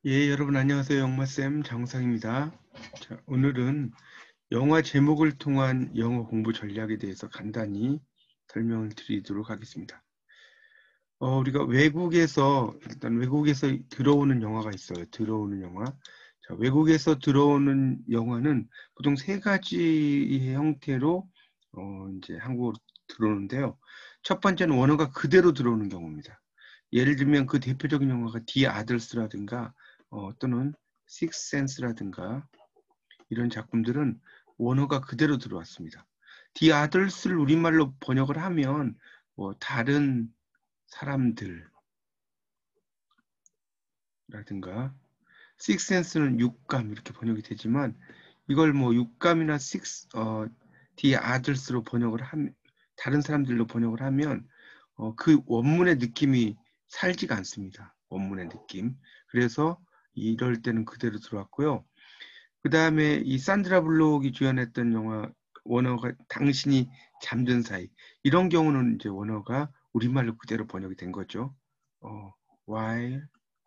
예, 여러분 안녕하세요. 영마쌤 장우상입니다. 자, 오늘은 영화 제목을 통한 영어 공부 전략에 대해서 간단히 설명을 드리도록 하겠습니다. 우리가 일단 외국에서 들어오는 영화가 있어요. 들어오는 영화. 자, 외국에서 들어오는 영화는 보통 세 가지의 형태로 이제 한국으로 들어오는데요. 첫 번째는 원어가 그대로 들어오는 경우입니다. 예를 들면 그 대표적인 영화가 디 아들스라든가 또는 식스센스라든가 이런 작품들은 원어가 그대로 들어왔습니다. 디 아들스를 우리말로 번역을 하면 다른 사람들라든가 식스센스는 육감 이렇게 번역이 되지만 이걸 육감이나 디 아들스로 번역을 하면 다른 사람들로 번역을 하면 그 원문의 느낌이 살지가 않습니다. 원문의 느낌. 그래서 이럴 때는 그대로 들어왔고요. 그 다음에 이 산드라 블록이 주연했던 영화 원어가 당신이 잠든 사이 이런 경우는 이제 원어가 우리말로 그대로 번역이 된 거죠. While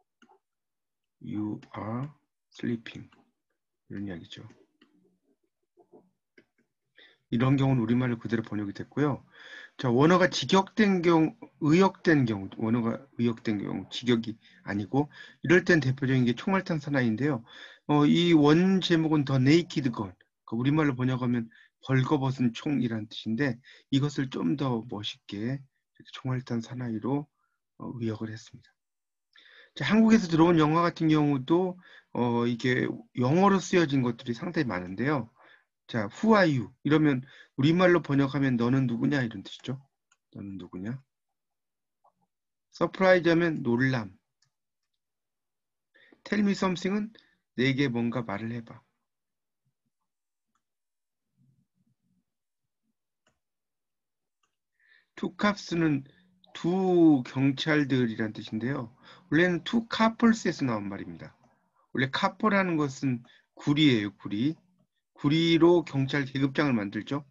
you are sleeping 이런 이야기죠. 이런 경우는 우리말로 그대로 번역이 됐고요. 자, 원어가 원어가 의역된 경우, 직역이 아니고, 이럴 땐 대표적인 게 총알탄 사나이인데요. 이 원 제목은 더 네이키드 건, 우리말로 번역하면 벌거벗은 총이란 뜻인데, 이것을 좀 더 멋있게 총알탄 사나이로 의역을 했습니다. 자, 한국에서 들어온 영화 같은 경우도 이게 영어로 쓰여진 것들이 상당히 많은데요. 자, who are you? 이러면 우리말로 번역하면 너는 누구냐 이런 뜻이죠. 너는 누구냐? 서프라이즈 하면 놀람. tell me something은 내게 뭔가 말을 해봐. two cops는 두 경찰들이란 뜻인데요. 원래는 two couples에서 나온 말입니다. 원래 couple라는 것은 구리예요, 구리. 구리로 경찰 계급장을 만들죠.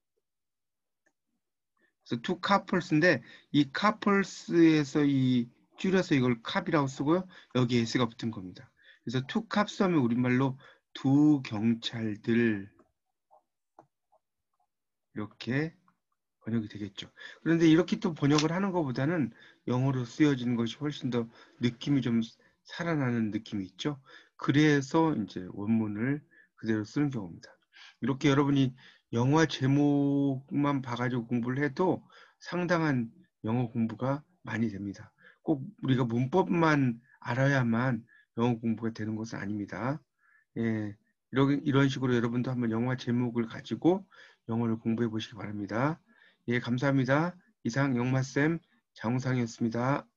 그래서 two couples인데 이 couples에서 이 줄여서 이걸 캅이라고 쓰고요. 여기 s가 붙은 겁니다. 그래서 two cops 하면 우리말로 두 경찰들 이렇게 번역이 되겠죠. 그런데 이렇게 또 번역을 하는 것보다는 영어로 쓰여지는 것이 훨씬 더 느낌이 좀 살아나는 느낌이 있죠. 그래서 이제 원문을 그대로 쓰는 경우입니다. 이렇게 여러분이 영화 제목만 봐가지고 공부를 해도 상당한 영어 공부가 많이 됩니다. 꼭 우리가 문법만 알아야만 영어 공부가 되는 것은 아닙니다. 예, 이런 식으로 여러분도 한번 영화 제목을 가지고 영어를 공부해 보시기 바랍니다. 예, 감사합니다. 이상 영마쌤 장우상이었습니다.